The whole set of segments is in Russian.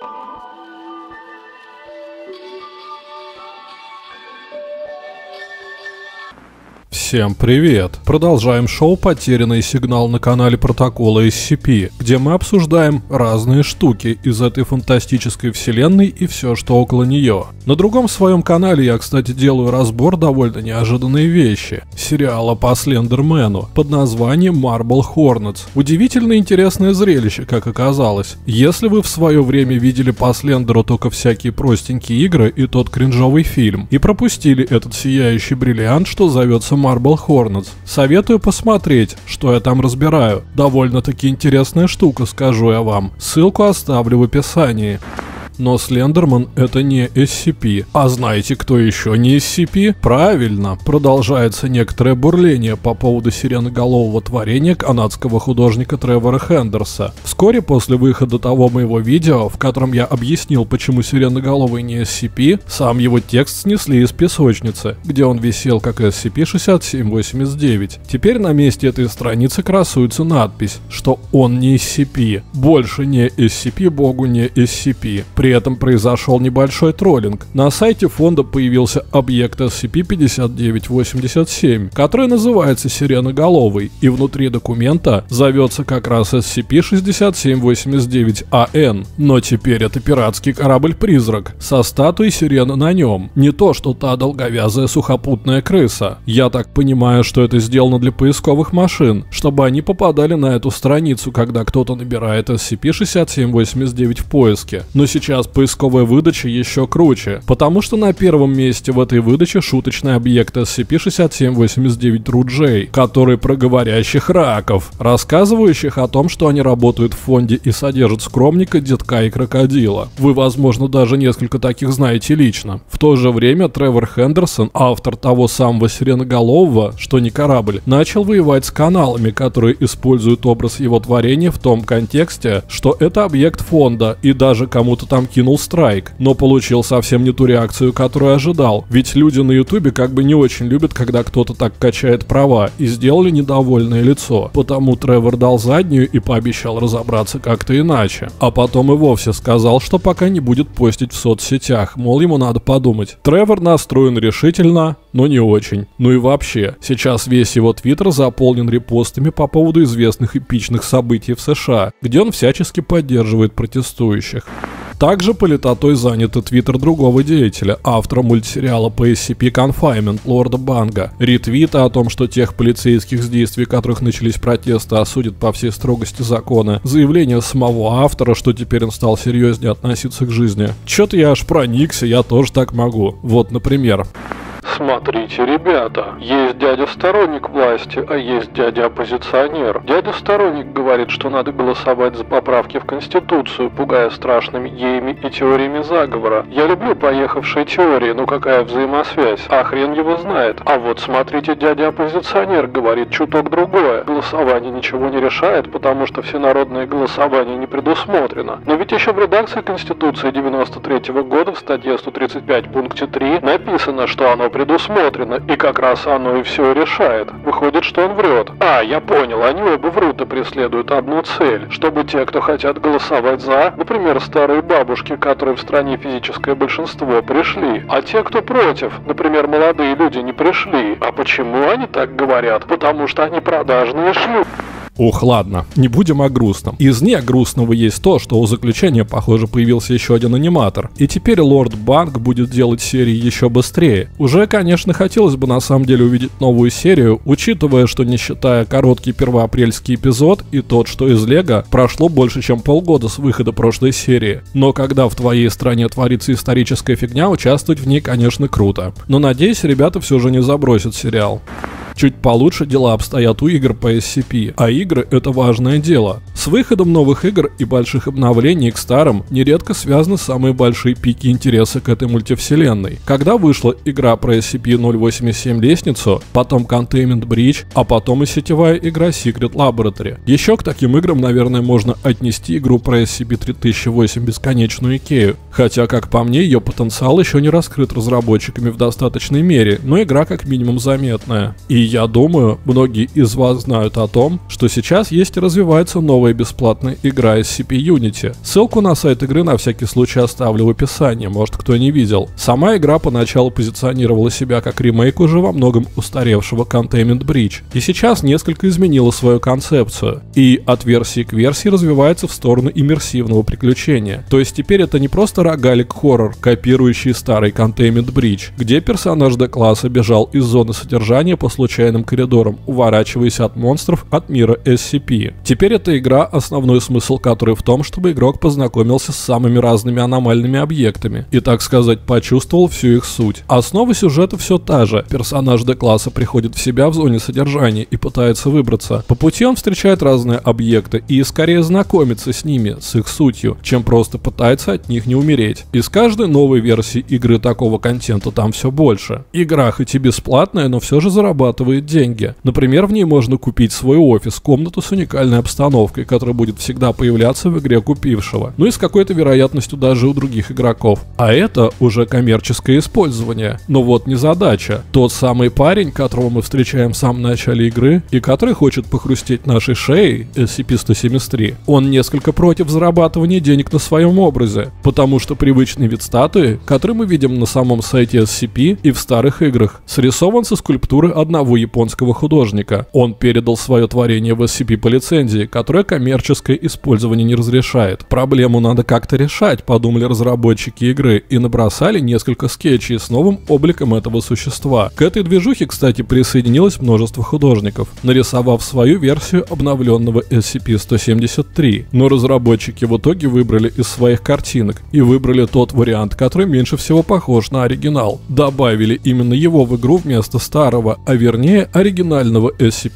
Всем привет! Продолжаем шоу «Потерянный сигнал» на канале Протокола SCP, где мы обсуждаем разные штуки из этой фантастической вселенной и все, что около нее. На другом своем канале я, кстати, делаю разбор довольно неожиданной вещи — сериала по Слендермену под названием Marble Hornets. Удивительно интересное зрелище, как оказалось. Если вы в свое время видели по Слендеру только всякие простенькие игры и тот кринжовый фильм, и пропустили этот сияющий бриллиант, что зовется Marble Hornets, советую посмотреть, что я там разбираю. Довольно-таки интересная штука, скажу я вам. Ссылку оставлю в описании. Но Слендермен — это не SCP. А знаете, кто еще не SCP? Правильно, продолжается некоторое бурление по поводу сиреноголового творения канадского художника Тревора Хендерса. Вскоре после выхода того моего видео, в котором я объяснил, почему сиреноголовый не SCP, сам его текст снесли из песочницы, где он висел как SCP-6789. Теперь на месте этой страницы красуется надпись, что он не SCP. Больше не SCP, богу не SCP. При этом произошел небольшой троллинг. На сайте фонда появился объект SCP-5987, который называется сиреноголовый, и внутри документа зовется как раз SCP-6789-AN. Но теперь это пиратский корабль-призрак со статуей сирены на нем. Не то, что та долговязая сухопутная крыса. Я так понимаю, что это сделано для поисковых машин, чтобы они попадали на эту страницу, когда кто-то набирает SCP-6789 в поиске. Но сейчас поисковая выдача еще круче, потому что на первом месте в этой выдаче шуточный объект SCP-6789-RJ, который про говорящих раков, рассказывающих о том, что они работают в фонде и содержат скромника, детка и крокодила. Вы, возможно, даже несколько таких знаете лично. В то же время Тревор Хендерсон, автор того самого сиреноголового, что не корабль, начал воевать с каналами, которые используют образ его творения в том контексте, что это объект фонда, и даже кому-то там кинул страйк, но получил совсем не ту реакцию, которую ожидал, ведь люди на ютубе как бы не очень любят, когда кто-то так качает права, и сделали недовольное лицо, потому Тревор дал заднюю и пообещал разобраться как-то иначе, а потом и вовсе сказал, что пока не будет постить в соцсетях, мол, ему надо подумать. Тревор настроен решительно, но не очень. Ну и вообще, сейчас весь его твиттер заполнен репостами по поводу известных эпичных событий в США, где он всячески поддерживает протестующих. Также политотой занят и твиттер другого деятеля, автора мультсериала по SCP Confinement Лорда Банга. Ретвиты о том, что тех полицейских, с действий которых начались протесты, осудят по всей строгости закона. Заявление самого автора, что теперь он стал серьезнее относиться к жизни. Чё-то я аж проникся, я тоже так могу. Вот, например. Смотрите, ребята, есть дядя сторонник власти, а есть дядя оппозиционер. Дядя сторонник говорит, что надо голосовать за поправки в Конституцию, пугая страшными идеями и теориями заговора. Я люблю поехавшие теории, но какая взаимосвязь? А хрен его знает. А вот смотрите, дядя оппозиционер говорит чуток другое. Голосование ничего не решает, потому что всенародное голосование не предусмотрено. Но ведь еще в редакции Конституции 93-го года в статье 135 пункте 3 написано, что оно предусмотрено, и как раз оно и все решает. Выходит, что он врет. А, я понял, они оба врут и преследуют одну цель, чтобы те, кто хотят голосовать за, например, старые бабушки, которые в стране физическое большинство, пришли, а те, кто против, например, молодые люди, не пришли. А почему они так говорят? Потому что они продажные шлюхи. Ох, ладно, не будем о грустном. Из не грустного есть то, что у заключения, похоже, появился еще один аниматор. И теперь Лорд Банг будет делать серии еще быстрее. Уже, конечно, хотелось бы на самом деле увидеть новую серию, учитывая, что не считая короткий первоапрельский эпизод и тот, что из Лего, прошло больше, чем полгода с выхода прошлой серии. Но когда в твоей стране творится историческая фигня, участвовать в ней, конечно, круто. Но надеюсь, ребята все же не забросят сериал. Чуть получше дела обстоят у игр по SCP, а игры — это важное дело. С выходом новых игр и больших обновлений к старым нередко связаны самые большие пики интереса к этой мультивселенной. Когда вышла игра про SCP-087 лестницу, потом Containment Breach, а потом и сетевая игра Secret Laboratory. Еще к таким играм, наверное, можно отнести игру про SCP-3008 Бесконечную Икею, хотя, как по мне, ее потенциал еще не раскрыт разработчиками в достаточной мере, но игра как минимум заметная. И я думаю, многие из вас знают о том, что сейчас есть и развивается новая бесплатная игра SCP-Unity. Ссылку на сайт игры на всякий случай оставлю в описании, может кто не видел. Сама игра поначалу позиционировала себя как ремейк уже во многом устаревшего Containment Breach, и сейчас несколько изменила свою концепцию, и от версии к версии развивается в сторону иммерсивного приключения. То есть теперь это не просто рогалик-хоррор, копирующий старый Containment Breach, где персонаж D-класса бежал из зоны содержания по случайным коридорам, уворачиваясь от монстров от мира SCP. Теперь эта игра, основной смысл которой в том, чтобы игрок познакомился с самыми разными аномальными объектами и, так сказать, почувствовал всю их суть. Основа сюжета все та же. Персонаж D-класса приходит в себя в зоне содержания и пытается выбраться. По пути он встречает разные объекты и скорее знакомится с ними, с их сутью, чем просто пытается от них не умереть. И с каждой новой версии игры такого контента там все больше. Игра хоть и бесплатная, но все же зарабатывает деньги. Например, в ней можно купить свой офис, комнату с уникальной обстановкой, которая будет всегда появляться в игре купившего. Ну и с какой-то вероятностью даже у других игроков. А это уже коммерческое использование. Но вот незадача. Тот самый парень, которого мы встречаем в самом начале игры, и который хочет похрустеть нашей шеей, SCP-173, он несколько против зарабатывания денег на своем образе, потому что привычный вид статуи, который мы видим на самом сайте SCP и в старых играх, срисован со скульптуры одного японского художника. Он передал свое творение в SCP по лицензии, которая коммерческое использование не разрешает. Проблему надо как-то решать, подумали разработчики игры, и набросали несколько скетчей с новым обликом этого существа. К этой движухе, кстати, присоединилось множество художников, нарисовав свою версию обновленного SCP-173. Но разработчики в итоге выбрали из своих картинок и выбрали тот вариант, который меньше всего похож на оригинал. Добавили именно его в игру вместо старого, а вернее оригинального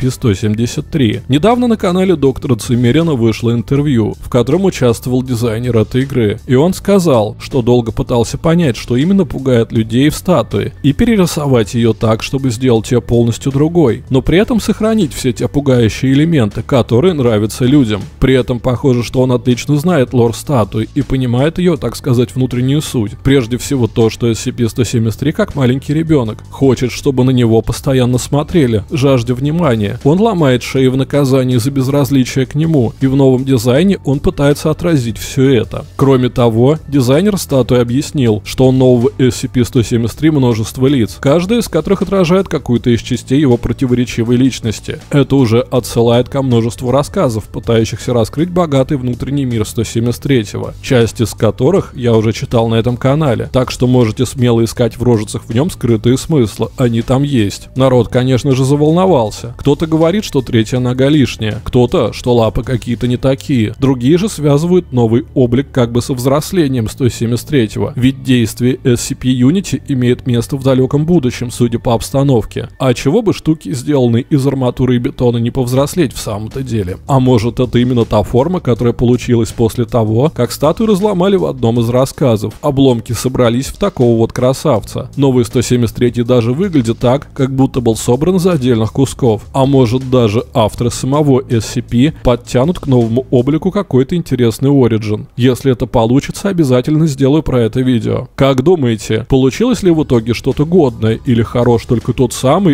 SCP-173. Недавно на канале доктора Циммерина вышло интервью, в котором участвовал дизайнер этой игры, и он сказал, что долго пытался понять, что именно пугает людей в статуе, и перерисовать ее так, чтобы сделать ее полностью другой, но при этом сохранить все те пугающие элементы, которые нравятся людям. При этом похоже, что он отлично знает лор статуи и понимает ее, так сказать, внутреннюю суть. Прежде всего то, что SCP-173 как маленький ребенок, хочет, чтобы на него постоянно смотрели, жаждя внимания. Он ломает шею в наказании за безразличие к нему, и в новом дизайне он пытается отразить все это. Кроме того, дизайнер статуи объяснил, что у нового SCP-173 множество лиц, каждая из которых отражает какую-то из частей его противоречивой личности. Это уже отсылает ко множеству рассказов, пытающихся раскрыть богатый внутренний мир 173-го, часть из которых я уже читал на этом канале, так что можете смело искать в рожицах в нем скрытые смыслы, они там есть. Народ, конечно же, заволновался. Кто-то говорит, что третья нога лишняя, кто-то, что лапы какие-то не такие, другие же связывают новый облик как бы со взрослением 173-го, ведь действие SCP-Unity имеет место в далеком будущем, судя по обстановке. А чего бы штуки, сделанные из арматуры и бетона, не повзрослеть в самом-то деле? А может, это именно та форма, которая получилась после того, как статую разломали в одном из рассказов. Обломки собрались в такого вот красавца. Новый 173 даже выглядит так, как будто был собран из отдельных кусков. А может, даже авторы самого SCP подтянут к новому облику какой-то интересный оригин. Если это получится, обязательно сделаю про это видео. Как думаете, получилось ли в итоге что-то годное или хорош только тот самый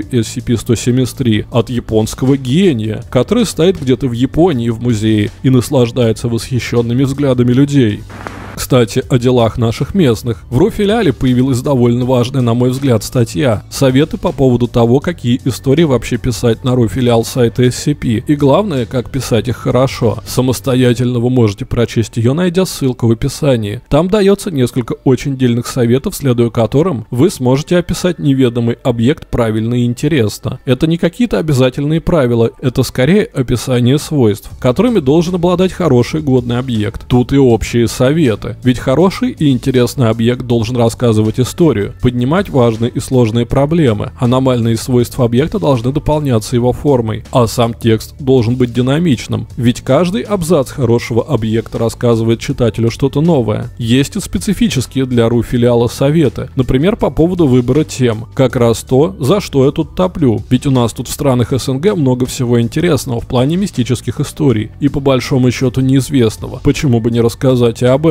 SCP-173 от японского гения, который стоит где-то в Японии в музее и наслаждается восхищенными взглядами людей? Кстати, о делах наших местных. В РУ-филиале появилась довольно важная, на мой взгляд, статья. Советы по поводу того, какие истории вообще писать на РУ-филиал сайта SCP. И главное, как писать их хорошо. Самостоятельно вы можете прочесть ее, найдя ссылку в описании. Там дается несколько очень дельных советов, следуя которым вы сможете описать неведомый объект правильно и интересно. Это не какие-то обязательные правила, это скорее описание свойств, которыми должен обладать хороший годный объект. Тут и общие советы. Ведь хороший и интересный объект должен рассказывать историю, поднимать важные и сложные проблемы. Аномальные свойства объекта должны дополняться его формой, а сам текст должен быть динамичным. Ведь каждый абзац хорошего объекта рассказывает читателю что-то новое. Есть и специфические для РУ-филиала советы, например, по поводу выбора тем. Как раз то, за что я тут топлю. Ведь у нас тут в странах СНГ много всего интересного в плане мистических историй и по большому счету неизвестного. Почему бы не рассказать и об этом?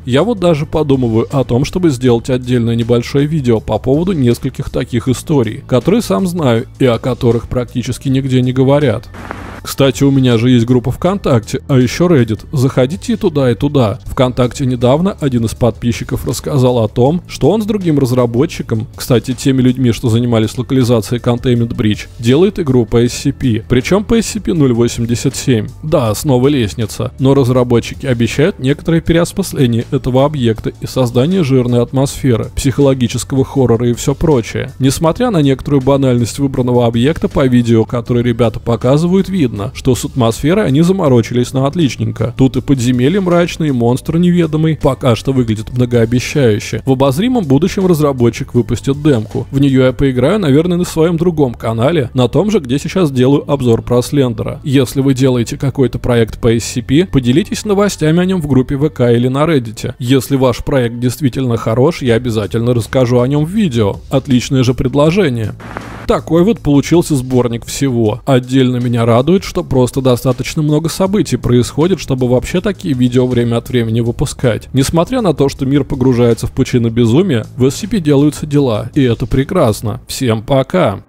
Я вот даже подумываю о том, чтобы сделать отдельное небольшое видео по поводу нескольких таких историй, которые сам знаю и о которых практически нигде не говорят. Кстати, у меня же есть группа ВКонтакте, а еще Reddit. Заходите и туда, и туда. ВКонтакте недавно один из подписчиков рассказал о том, что он с другим разработчиком, кстати, теми людьми, что занимались локализацией Containment Breach, делает игру по SCP. Причем по SCP-087. Да, снова лестница. Но разработчики обещают некоторое переосмысление этого объекта и создание жирной атмосферы, психологического хоррора и все прочее. Несмотря на некоторую банальность выбранного объекта, по видео, которые ребята показывают, видно, что с атмосферой они заморочились на отличненько. Тут и подземелье мрачное, и монстр неведомый. Пока что выглядит многообещающе. В обозримом будущем разработчик выпустит демку. В нее я поиграю, наверное, на своем другом канале, на том же, где сейчас делаю обзор про Слендера. Если вы делаете какой-то проект по SCP, поделитесь новостями о нем в группе ВК или на Reddit. Если ваш проект действительно хорош, я обязательно расскажу о нем в видео. Отличное же предложение. Такой вот получился сборник всего. Отдельно меня радует, что просто достаточно много событий происходит, чтобы вообще такие видео время от времени выпускать. Несмотря на то, что мир погружается в пучину безумия, в SCP делаются дела, и это прекрасно. Всем пока!